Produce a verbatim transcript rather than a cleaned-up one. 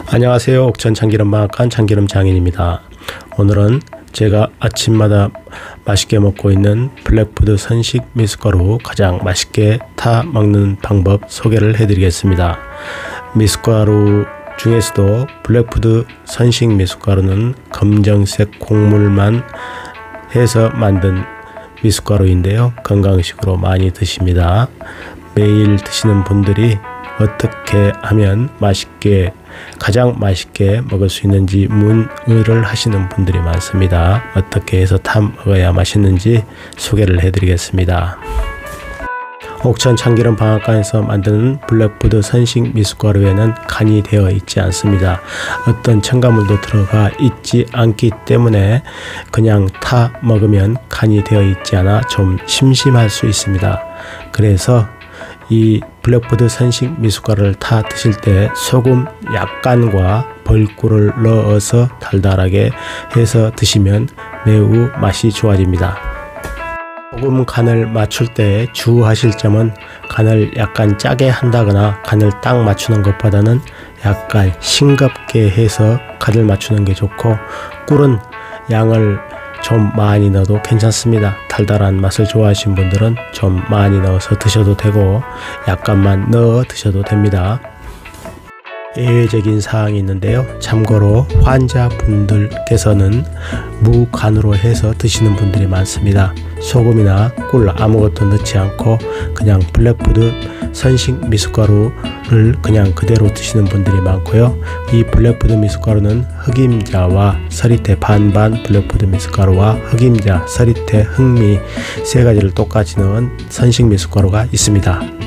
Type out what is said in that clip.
안녕하세요. 옥천 참기름방앗간 참기름 장인입니다. 오늘은 제가 아침마다 맛있게 먹고 있는 블랙푸드 선식 미숫가루 가장 맛있게 타 먹는 방법 소개를 해드리겠습니다. 미숫가루 중에서도 블랙푸드 선식 미숫가루는 검정색 곡물만 해서 만든 미숫가루인데요. 건강식으로 많이 드십니다. 매일 드시는 분들이 어떻게 하면 맛있게 가장 맛있게 먹을 수 있는지 문의를 하시는 분들이 많습니다. 어떻게 해서 타 먹어야 맛있는지 소개를 해드리겠습니다. 옥천 참기름 방앗간에서 만드는 블랙푸드 선식 미숫가루에는 간이 되어 있지 않습니다. 어떤 첨가물도 들어가 있지 않기 때문에 그냥 타 먹으면 간이 되어 있지 않아 좀 심심할 수 있습니다. 그래서 이 블랙푸드 선식 미숫가루를 타 드실 때 소금 약간과 벌꿀을 넣어서 달달하게 해서 드시면 매우 맛이 좋아집니다. 소금 간을 맞출 때 주의하실 점은 간을 약간 짜게 한다거나 간을 딱 맞추는 것보다는 약간 싱겁게 해서 간을 맞추는 게 좋고, 꿀은 양을 좀 많이 넣어도 괜찮습니다. 달달한 맛을 좋아하시는 분들은 좀 많이 넣어서 드셔도 되고 약간만 넣어 드셔도 됩니다. 예외적인 사항이 있는데요. 참고로 환자분들께서는 무간으로 해서 드시는 분들이 많습니다. 소금이나 꿀 아무것도 넣지 않고 그냥 블랙푸드 선식 미숫가루를 그냥 그대로 드시는 분들이 많고요. 이 블랙푸드 미숫가루는 흑임자와 서리태 반반 블랙푸드 미숫가루와 흑임자, 서리태, 흑미 세 가지를 똑같이 넣은 선식 미숫가루가 있습니다.